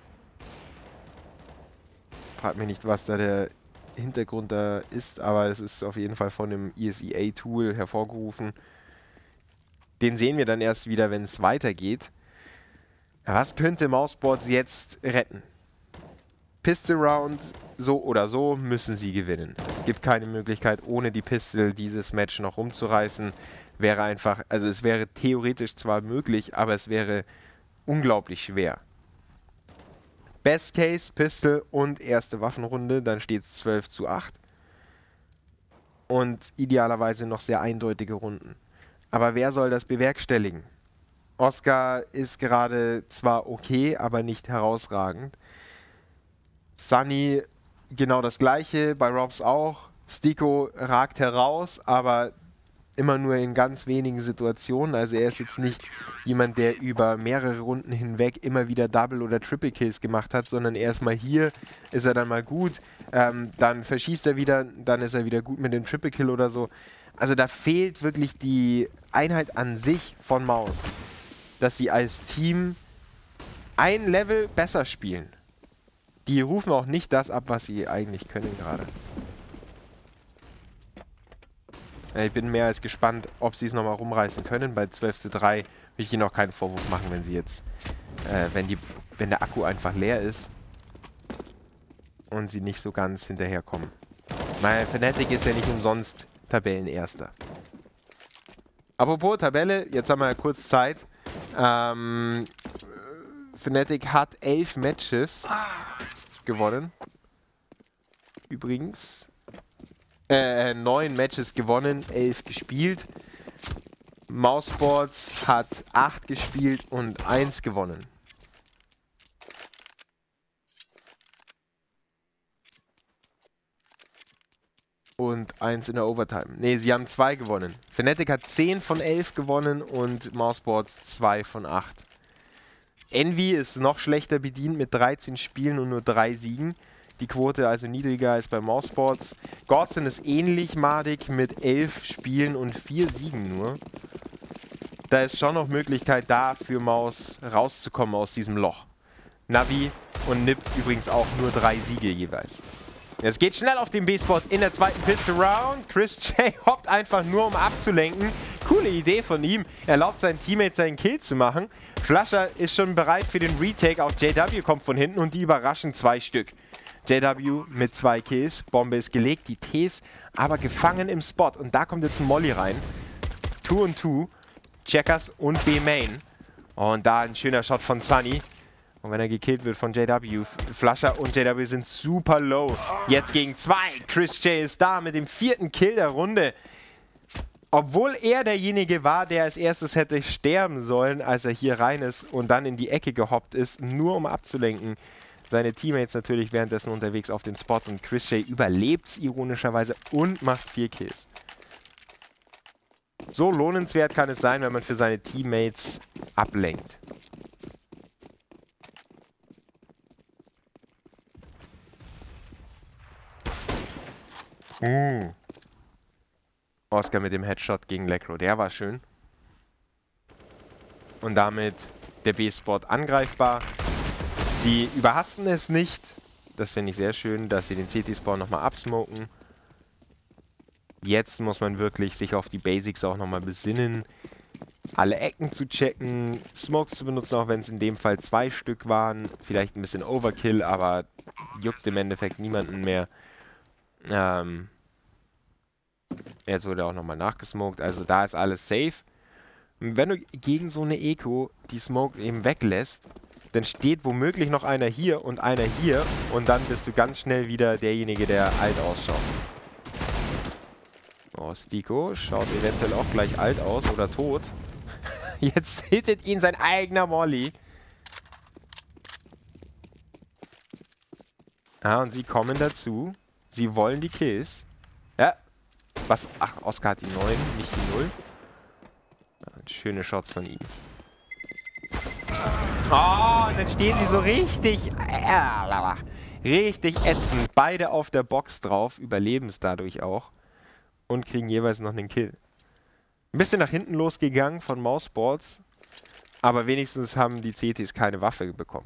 Frag mich nicht, was da der Hintergrund da ist, aber es ist auf jeden Fall von dem ESEA-Tool hervorgerufen. Den sehen wir dann erst wieder, wenn es weitergeht. Was könnte mousesports jetzt retten? Pistol Round, so oder so, müssen sie gewinnen. Es gibt keine Möglichkeit, ohne die Pistol dieses Match noch rumzureißen. Wäre einfach, also es wäre theoretisch zwar möglich, aber es wäre unglaublich schwer. Best Case, Pistol und erste Waffenrunde, dann steht es 12:8. Und idealerweise noch sehr eindeutige Runden. Aber wer soll das bewerkstelligen? Oscar ist gerade zwar okay, aber nicht herausragend. Sunny genau das gleiche, bei Robs auch. Stiko ragt heraus, aber immer nur in ganz wenigen Situationen. Also er ist jetzt nicht jemand, der über mehrere Runden hinweg immer wieder Double- oder Triple-Kills gemacht hat, sondern erst mal hier ist er dann mal gut, dann verschießt er wieder, dann ist er wieder gut mit dem Triple-Kill oder so. Also da fehlt wirklich die Einheit an sich von MOUZ, dass sie als Team ein Level besser spielen. Die rufen auch nicht das ab, was sie eigentlich können gerade. Ich bin mehr als gespannt, ob sie es nochmal rumreißen können. Bei 12:3 will ich ihnen auch keinen Vorwurf machen, wenn sie jetzt, wenn der Akku einfach leer ist und sie nicht so ganz hinterherkommen. Weil Fnatic ist ja nicht umsonst Tabellenerster. Apropos Tabelle, jetzt haben wir ja kurz Zeit. Fnatic hat 11 Matches gewonnen. Übrigens. 9 Matches gewonnen, 11 gespielt. mousesports hat 8 gespielt und 1 gewonnen. Und 1 in der Overtime. Ne, sie haben 2 gewonnen. Fnatic hat 10 von 11 gewonnen und mousesports 2 von 8. Envy ist noch schlechter bedient mit 13 Spielen und nur 3 Siegen. Die Quote also niedriger als bei mousesports. Godsend ist ähnlich madig mit 11 Spielen und 4 Siegen nur. Da ist schon noch Möglichkeit da für MOUZ rauszukommen aus diesem Loch. Navi und Nip übrigens auch nur 3 Siege jeweils. Es geht schnell auf den B-Spot in der zweiten Pistol Round. Chris J hoppt einfach nur, um abzulenken. Coole Idee von ihm. Erlaubt seinen Teammates seinen Kill zu machen. Flusher ist schon bereit für den Retake. Auch JW kommt von hinten und die überraschen 2 Stück. JW mit 2 Kills. Bombe ist gelegt, die Ts aber gefangen im Spot. Und da kommt jetzt ein Molly rein. 2 und 2. Checkers und B-Main. Und da ein schöner Shot von Sunny. Und wenn er gekillt wird von JW, Flusher und JW sind super low. Jetzt gegen 2. Chris J ist da mit dem 4. Kill der Runde. Obwohl er derjenige war, der als erstes hätte sterben sollen, als er hier rein ist und dann in die Ecke gehoppt ist, nur um abzulenken. Seine Teammates natürlich währenddessen unterwegs auf den Spot und Chris J überlebt es ironischerweise und macht 4 Kills. So lohnenswert kann es sein, wenn man für seine Teammates ablenkt. Oscar mit dem Headshot gegen Lekro, der war schön. Und damit der B-Spot angreifbar. Sie überhasten es nicht. Das finde ich sehr schön, dass sie den CT-Spawn nochmal absmoken. Jetzt muss man wirklich sich auf die Basics auch nochmal besinnen. Alle Ecken zu checken, Smokes zu benutzen, auch wenn es in dem Fall 2 Stück waren. Vielleicht ein bisschen Overkill, aber juckt im Endeffekt niemanden mehr. Jetzt wurde auch nochmal nachgesmoked, also da ist alles safe. Wenn du gegen so eine Eco die Smoke eben weglässt, dann steht womöglich noch einer hier und dann bist du ganz schnell wieder derjenige, der alt ausschaut. Oh, Stiko schaut eventuell auch gleich alt aus oder tot. Jetzt hittet ihn sein eigener Molly. Ah, und sie kommen dazu. Sie wollen die Kills. Ja. Was? Ach, Oscar hat die 9, nicht die 0. Schöne Shots von ihm. Oh, und dann stehen sie so richtig ätzend. Beide auf der Box drauf, überleben es dadurch auch. Und kriegen jeweils noch einen Kill. Ein bisschen nach hinten losgegangen von Mousesports. Aber wenigstens haben die CTs keine Waffe bekommen.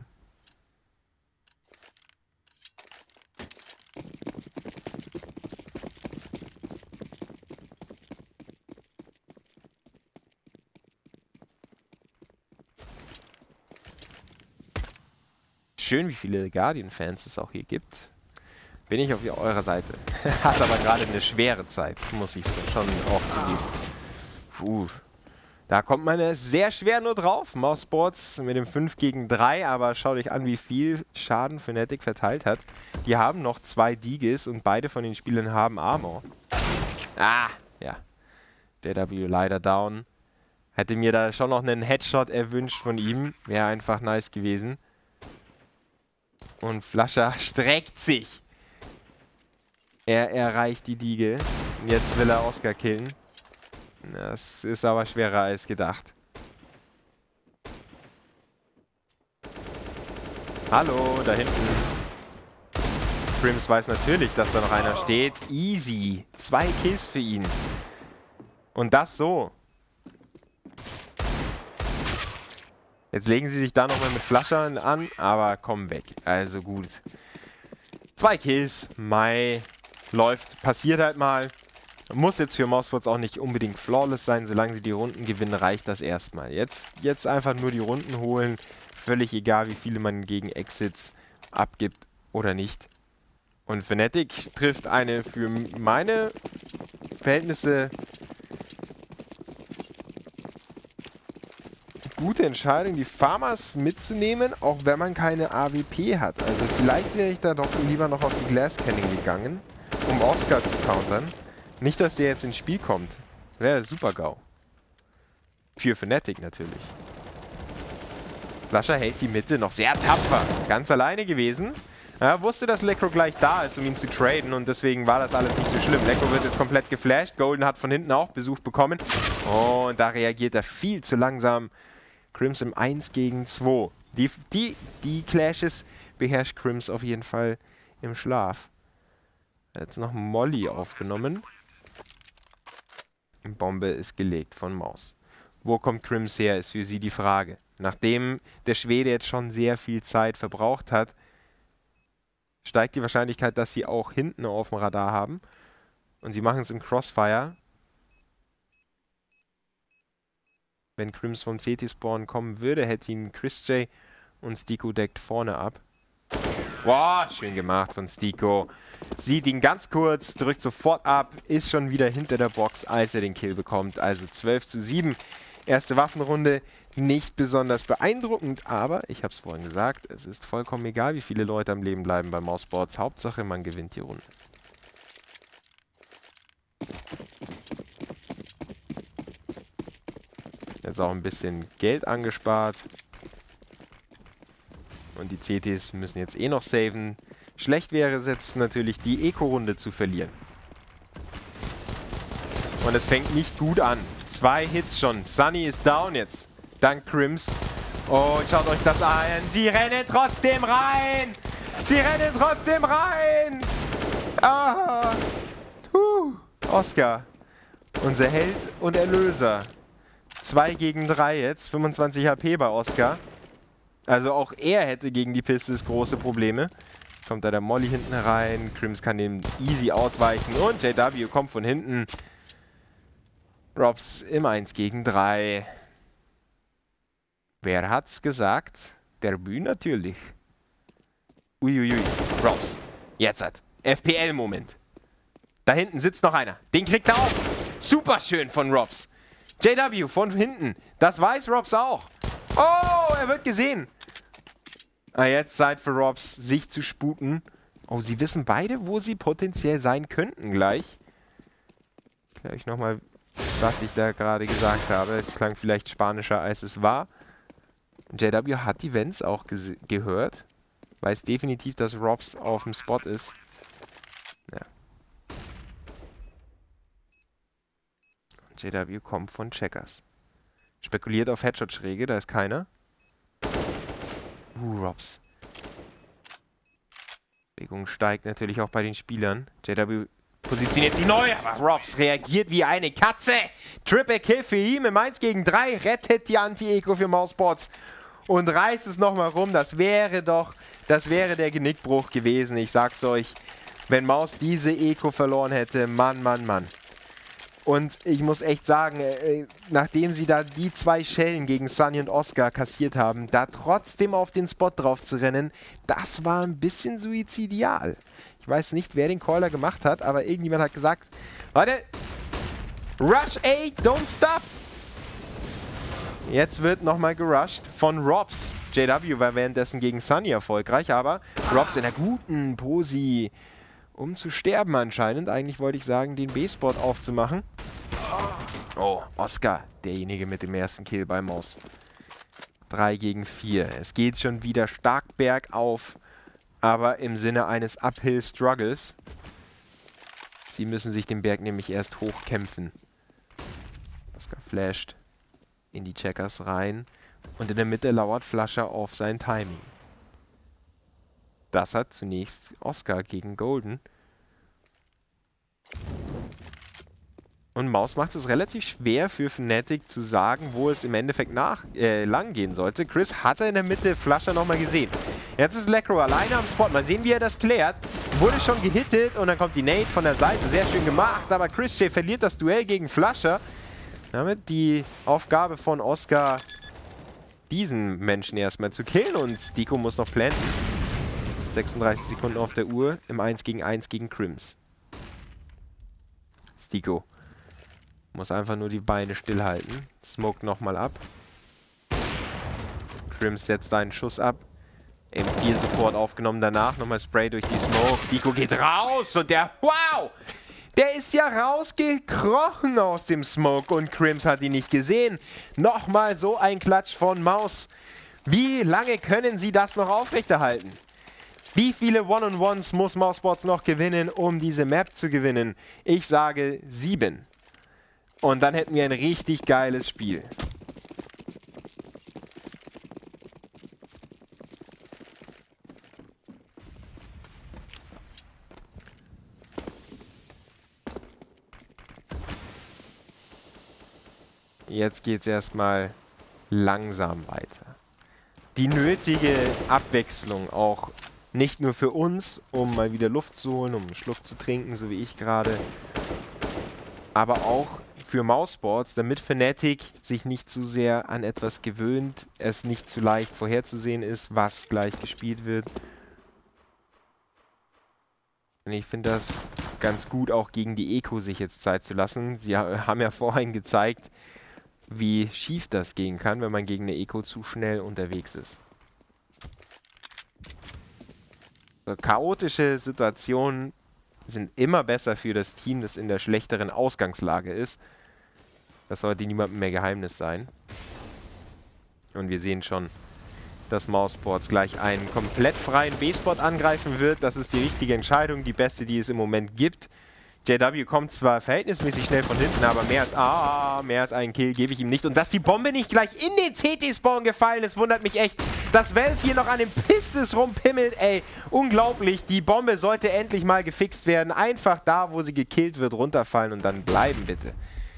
Schön, wie viele Guardian-Fans es auch hier gibt. Bin ich auf eurer Seite. Hat aber gerade eine schwere Zeit, muss ich schon auch zugeben. Puh. Da kommt man sehr schwer nur drauf. Mousesports mit dem 5 gegen 3, aber schaut euch an, wie viel Schaden Fnatic verteilt hat. Die haben noch 2 Digis und beide von den Spielern haben Armor. Ah, ja. Der W leider down. Hätte mir da schon noch einen Headshot erwünscht von ihm. Wäre einfach nice gewesen. Und Flascher streckt sich. Er erreicht die Diege. Und jetzt will er Oscar killen. Das ist aber schwerer als gedacht. Hallo, da hinten. Crims weiß natürlich, dass da noch einer steht. Easy. 2 Kills für ihn. Und das so. Jetzt legen sie sich da nochmal mit Flaschern an, aber kommen weg. Also gut. 2 Kills. Mai läuft. Passiert halt mal. Muss jetzt für Mousesports auch nicht unbedingt flawless sein. Solange sie die Runden gewinnen, reicht das erstmal. Jetzt einfach nur die Runden holen. Völlig egal, wie viele man gegen Exits abgibt oder nicht. Und Fnatic trifft eine für meine Verhältnisse gute Entscheidung, die Farmers mitzunehmen, auch wenn man keine AWP hat. Also vielleicht wäre ich da doch lieber noch auf die Glass Canning gegangen, um Oscar zu countern. Nicht, dass der jetzt ins Spiel kommt. Wäre super GAU. Für Fnatic natürlich. Flascher hält die Mitte noch sehr tapfer. Ganz alleine gewesen. Er wusste, dass Lekro gleich da ist, um ihn zu traden. Und deswegen war das alles nicht so schlimm. Lekro wird jetzt komplett geflasht. Golden hat von hinten auch Besuch bekommen. Und da reagiert er viel zu langsam. Crims im 1 gegen 2. Die Clashes beherrscht Crims auf jeden Fall im Schlaf. Jetzt noch Molly aufgenommen. Die Bombe ist gelegt von Maus. Wo kommt Crims her, ist für sie die Frage. Nachdem der Schwede jetzt schon sehr viel Zeit verbraucht hat, steigt die Wahrscheinlichkeit, dass sie auch hinten auf dem Radar haben. Und sie machen es im Crossfire. Wenn Crims vom CT-Spawn kommen würde, hätte ihn Chris J und Stiko deckt vorne ab. Wow, schön gemacht von Stiko. Sieht ihn ganz kurz, drückt sofort ab, ist schon wieder hinter der Box, als er den Kill bekommt. Also 12:7. Erste Waffenrunde, nicht besonders beeindruckend, aber ich habe es vorhin gesagt, es ist vollkommen egal, wie viele Leute am Leben bleiben bei Mousesports. Hauptsache, man gewinnt die Runde. Jetzt auch ein bisschen Geld angespart. Und die CTs müssen jetzt eh noch saven. Schlecht wäre es jetzt natürlich, die Eco-Runde zu verlieren. Und es fängt nicht gut an. 2 Hits schon. Sunny ist down jetzt. Dank Crims. Oh, schaut euch das an. Sie rennen trotzdem rein. Sie rennen trotzdem rein. Ah. Oscar. Unser Held und Erlöser. 2 gegen 3 jetzt. 25 HP bei Oscar. Also auch er hätte gegen die Pistols große Probleme. Kommt da der Molly hinten rein. Crims kann dem easy ausweichen. Und JW kommt von hinten. Robs im 1 gegen 3. Wer hat's gesagt? Der Bü natürlich. Uiuiui. Robs. Jetzt hat. FPL-Moment. Da hinten sitzt noch einer. Den kriegt er auch. Super schön von Robs. JW von hinten. Das weiß Robs auch. Oh, er wird gesehen. Jetzt Zeit für Robs, sich zu sputen. Oh, sie wissen beide, wo sie potenziell sein könnten gleich. Gleich nochmal, was ich da gerade gesagt habe. Es klang vielleicht spanischer, als es war. JW hat die Vents auch gehört. Weiß definitiv, dass Robs auf dem Spot ist. Ja. Und JW kommt von Checkers. Spekuliert auf Headshot-Schräge, da ist keiner. Robs. Bewegung steigt natürlich auch bei den Spielern. JW positioniert sich neu, aber Robs reagiert wie eine Katze. Triple Kill für ihn im 1 gegen 3. Rettet die Anti-Eco für Mousesports und reißt es nochmal rum. Das wäre der Genickbruch gewesen. Ich sag's euch, wenn Maus diese Eco verloren hätte, Mann, Mann, Mann. Und ich muss echt sagen, nachdem sie da die 2 Schellen gegen Sunny und Oscar kassiert haben, da trotzdem auf den Spot drauf zu rennen, das war ein bisschen suizidial. Ich weiß nicht, wer den Caller gemacht hat, aber irgendjemand hat gesagt, warte, Rush A, don't stop. Jetzt wird nochmal gerusht von Robs. JW war währenddessen gegen Sunny erfolgreich, aber Robs in einer guten Posi, um zu sterben anscheinend. Eigentlich wollte ich sagen, den B-Spot aufzumachen. Oh, Oscar, derjenige mit dem ersten Kill bei Maus. 3 gegen 4. Es geht schon wieder stark bergauf, aber im Sinne eines Uphill-Struggles. Sie müssen sich den Berg nämlich erst hochkämpfen. Oscar flasht in die Checkers rein und in der Mitte lauert Flasher auf sein Timing. Das hat zunächst Oscar gegen Golden. Und Maus macht es relativ schwer für Fnatic zu sagen, wo es im Endeffekt lang gehen sollte. Chris hatte in der Mitte Flasher nochmal gesehen. Jetzt ist Lekro alleine am Spot. Mal sehen, wie er das klärt. Wurde schon gehittet und dann kommt die Nade von der Seite. Sehr schön gemacht, aber Chris J verliert das Duell gegen Flasher. Damit die Aufgabe von Oscar, diesen Menschen erstmal zu killen. Und Stiko muss noch planten. 36 Sekunden auf der Uhr im 1 gegen 1 gegen Crims. Stiko muss einfach nur die Beine stillhalten. Smoke nochmal ab. Crims setzt einen Schuss ab. M4 sofort aufgenommen danach. Nochmal Spray durch die Smoke. Stiko geht raus und der... Wow! Der ist ja rausgekrochen aus dem Smoke und Crims hat ihn nicht gesehen. Nochmal so ein Klatsch von Maus. Wie lange können sie das noch aufrechterhalten? Wie viele One-on-Ones muss Mousesports noch gewinnen, um diese Map zu gewinnen? Ich sage 7. Und dann hätten wir ein richtig geiles Spiel. Jetzt geht es erstmal langsam weiter. Die nötige Abwechslung auch nicht nur für uns, um mal wieder Luft zu holen, um einen Schluck zu trinken, so wie ich gerade, aber auch für Mousesports, damit Fnatic sich nicht zu sehr an etwas gewöhnt, es nicht zu leicht vorherzusehen ist, was gleich gespielt wird. Und ich finde das ganz gut, auch gegen die Eco sich jetzt Zeit zu lassen. Sie haben ja vorhin gezeigt, wie schief das gehen kann, wenn man gegen eine Eco zu schnell unterwegs ist. So, chaotische Situationen sind immer besser für das Team, das in der schlechteren Ausgangslage ist. Das sollte niemandem mehr Geheimnis sein. Und wir sehen schon, dass Mousesports gleich einen komplett freien B-Spot angreifen wird. Das ist die richtige Entscheidung, die beste, die es im Moment gibt. JW kommt zwar verhältnismäßig schnell von hinten, aber mehr als einen Kill gebe ich ihm nicht. Und dass die Bombe nicht gleich in den CT-Spawn gefallen ist, wundert mich echt. Dass Valve hier noch an den Pistols rumpimmelt, ey, unglaublich. Die Bombe sollte endlich mal gefixt werden. Einfach da, wo sie gekillt wird, runterfallen und dann bleiben, bitte.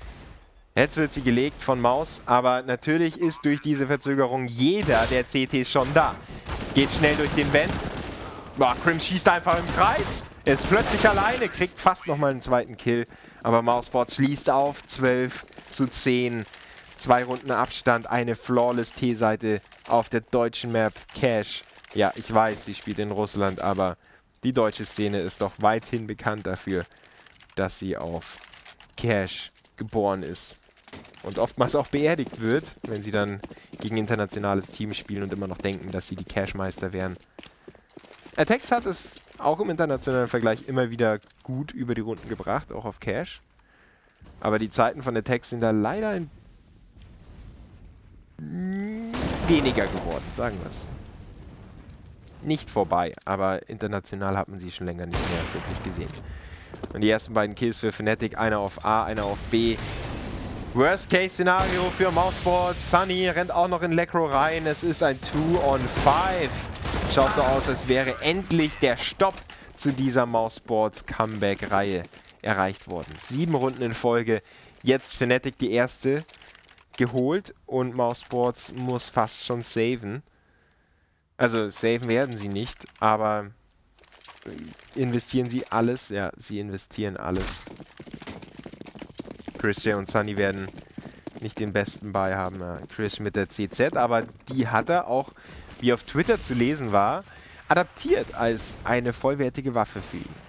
Jetzt wird sie gelegt von Maus, aber natürlich ist durch diese Verzögerung jeder der CTs schon da. Geht schnell durch den Vent. Boah, Crim schießt einfach im Kreis. Er ist plötzlich alleine, kriegt fast nochmal einen zweiten Kill. Aber Mousesports schließt auf 12:10. 2 Runden Abstand, eine flawless T-Seite auf der deutschen Map Cash. Ja, ich weiß, sie spielt in Russland, aber die deutsche Szene ist doch weithin bekannt dafür, dass sie auf Cash geboren ist. Und oftmals auch beerdigt wird, wenn sie dann gegen internationales Team spielen und immer noch denken, dass sie die Cash-Meister wären. Attacks hat es auch im internationalen Vergleich immer wieder gut über die Runden gebracht, auch auf Cash. Aber die Zeiten von Attacks sind da leider weniger geworden, sagen wir es. Nicht vorbei, aber international hat man sie schon länger nicht mehr wirklich gesehen. Und die ersten beiden Kills für Fnatic, einer auf A, einer auf B. Worst-Case-Szenario für Mousesports. Sunny rennt auch noch in Lekro rein. Es ist ein 2-on-5. Schaut so aus, als wäre endlich der Stopp zu dieser Mousesports-Comeback-Reihe erreicht worden. 7 Runden in Folge. Jetzt Fnatic die erste geholt und Mousesports muss fast schon saven. Also saven werden sie nicht, aber investieren sie alles? Ja, sie investieren alles. Christian und Sunny werden nicht den besten Buy haben. Chris mit der CZ, aber die hat er auch, wie auf Twitter zu lesen war, adaptiert als eine vollwertige Waffe für ihn.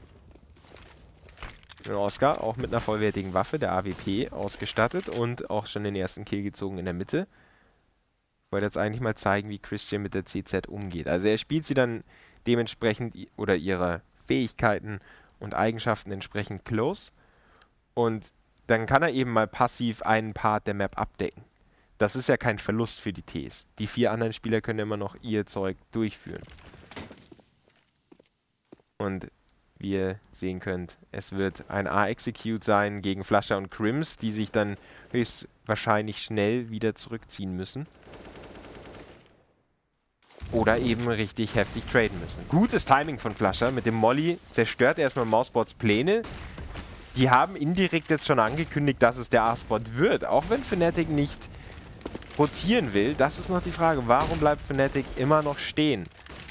Und Oscar auch mit einer vollwertigen Waffe, der AWP, ausgestattet und auch schon den ersten Kill gezogen in der Mitte. Ich wollte jetzt eigentlich mal zeigen, wie Christian mit der CZ umgeht. Also er spielt sie dann dementsprechend oder ihre Fähigkeiten und Eigenschaften entsprechend close und dann kann er eben mal passiv einen Part der Map abdecken. Das ist ja kein Verlust für die Ts. Die 4 anderen Spieler können immer noch ihr Zeug durchführen. Und wie ihr sehen könnt, es wird ein A-Execute sein gegen Flusha und Crims, die sich dann höchstwahrscheinlich schnell wieder zurückziehen müssen. Oder eben richtig heftig traden müssen. Gutes Timing von Flusha. Mit dem Molly zerstört erstmal Mousesports Pläne. Die haben indirekt jetzt schon angekündigt, dass es der A-Spot wird. Auch wenn Fnatic nicht rotieren will. Das ist noch die Frage. Warum bleibt Fnatic immer noch stehen?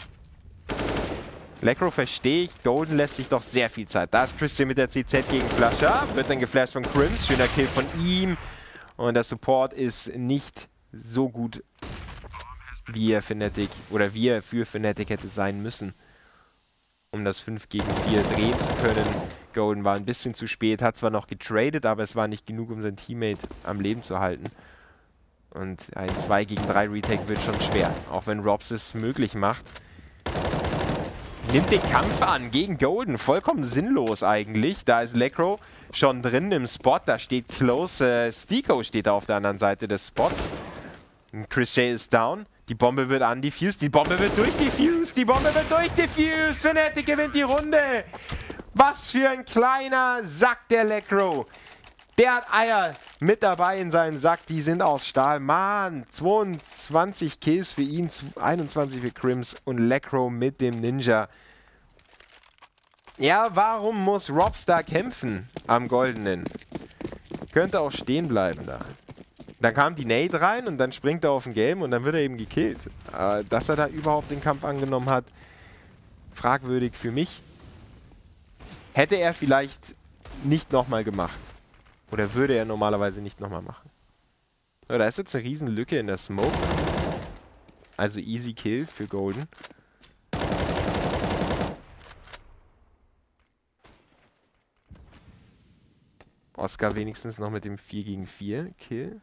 Lekro verstehe ich. Golden lässt sich doch sehr viel Zeit. Da ist Christian mit der CZ gegen Flusha. Wird dann geflasht von Crims. Schöner Kill von ihm. Und der Support ist nicht so gut, wie er Fnatic oder wie er für Fnatic hätte sein müssen, um das 5 gegen 4 drehen zu können. Golden war ein bisschen zu spät, hat zwar noch getradet, aber es war nicht genug, um sein Teammate am Leben zu halten. Und ein 2 gegen 3 Retake wird schon schwer, auch wenn Robs es möglich macht. Nimmt den Kampf an gegen Golden, vollkommen sinnlos eigentlich. Da ist Lekro schon drin im Spot, da steht Close, Stiko steht auf der anderen Seite des Spots. Und Chris J ist down. Die Bombe wird undefused, die Bombe wird durchdefused, die Bombe wird durchdefused. Fnatic gewinnt die Runde. Was für ein kleiner Sack, der Lekro. Der hat Eier mit dabei in seinem Sack, die sind aus Stahl. Mann, 22 Kills für ihn, 21 für Crims und Lekro mit dem Ninja. Ja, warum muss Robstar kämpfen am Goldenen? Könnte auch stehen bleiben da. Dann kam die Nade rein und dann springt er auf den Gelben und dann wird er eben gekillt. Dass er da überhaupt den Kampf angenommen hat, fragwürdig für mich. Hätte er vielleicht nicht nochmal gemacht. Oder würde er normalerweise nicht nochmal machen. So, da ist jetzt eine riesen Lücke in der Smoke. Also easy Kill für Golden. Oscar wenigstens noch mit dem 4 gegen 4 Kill.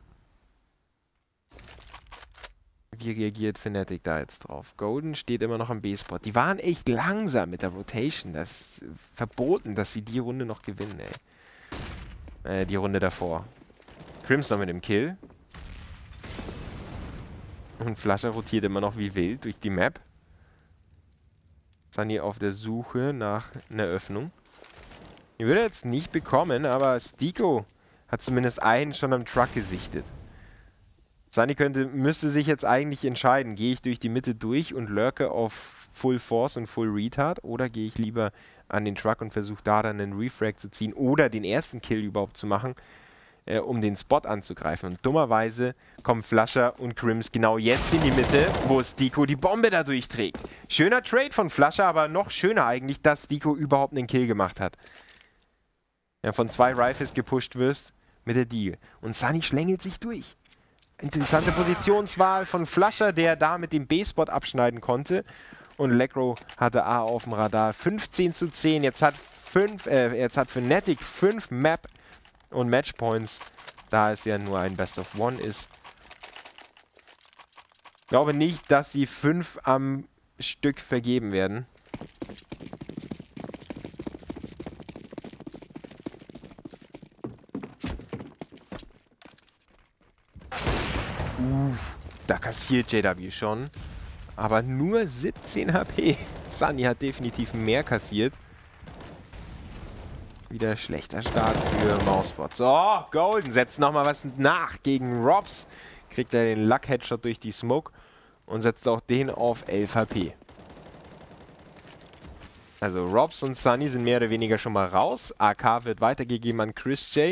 Wie reagiert Fnatic da jetzt drauf? Golden steht immer noch am B-Spot. Die waren echt langsam mit der Rotation. Das ist verboten, dass sie die Runde noch gewinnen, ey. Die Runde davor. Crims noch mit dem Kill. Und Flusha rotiert immer noch wie wild durch die Map. Sunny auf der Suche nach einer Öffnung. Die würde er jetzt nicht bekommen, aber Stiko hat zumindest einen schon am Truck gesichtet. Sunny müsste sich jetzt eigentlich entscheiden, gehe ich durch die Mitte durch und lurke auf Full Force und Full Retard oder gehe ich lieber an den Truck und versuche da dann einen Refrag zu ziehen oder den ersten Kill überhaupt zu machen. um den Spot anzugreifen. Und dummerweise kommen Flusha und Crims genau jetzt in die Mitte, wo Stiko die Bombe da durchträgt. Schöner Trade von Flusha, aber noch schöner eigentlich, dass Stiko überhaupt einen Kill gemacht hat. Ja, von 2 Rifles gepusht wirst mit der Deal. Und Sunny schlängelt sich durch. Interessante Positionswahl von Flusha, der da mit dem B-Spot abschneiden konnte. Und Lekro hatte A auf dem Radar. 15:10. Jetzt hat Fnatic 5 Map und Matchpoints, da es ja nur ein Best of One ist. Ich glaube nicht, dass sie 5 am Stück vergeben werden. Da kassiert JW schon. Aber nur 17 HP. Sunny hat definitiv mehr kassiert. Wieder schlechter Start für Mousebot. So, Golden setzt nochmal was nach gegen Robs. Kriegt er den Luck-Headshot durch die Smoke und setzt auch den auf 11 HP. Also Robs und Sunny sind mehr oder weniger schon mal raus. AK wird weitergegeben an Chris J.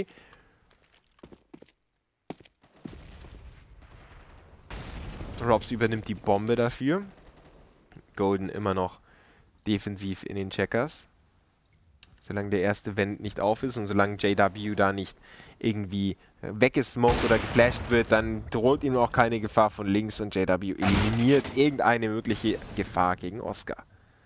Robs übernimmt die Bombe dafür. Golden immer noch defensiv in den Checkers. Solange der erste Vent nicht auf ist und solange JW da nicht irgendwie weggesmoked oder geflasht wird, dann droht ihm auch keine Gefahr von links und JW eliminiert irgendeine mögliche Gefahr gegen Oscar.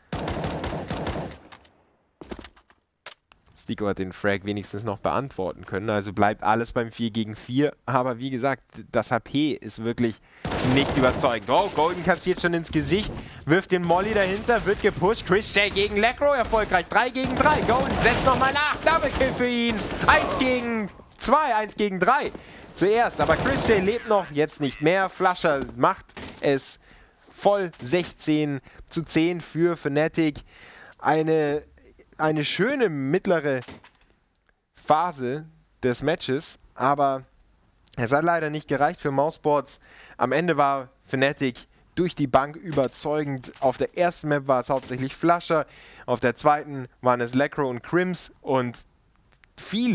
Stiko hat den Frag wenigstens noch beantworten können, also bleibt alles beim 4 gegen 4, aber wie gesagt, das HP ist wirklich nicht überzeugend. Oh, Golden kassiert schon ins Gesicht, wirft den Molly dahinter, wird gepusht, Chris J gegen Lekro, erfolgreich, 3 gegen 3, Golden setzt nochmal nach, Double Kill für ihn, 1 gegen 2, 1 gegen 3 zuerst, aber Chris J lebt noch, jetzt nicht mehr, Flusha macht es voll, 16:10 für Fnatic, eine schöne mittlere Phase des Matches, aber es hat leider nicht gereicht für Mousesports. Am Ende war Fnatic durch die Bank überzeugend. Auf der ersten Map war es hauptsächlich Flusha, auf der zweiten waren es Lekro und Crims und viele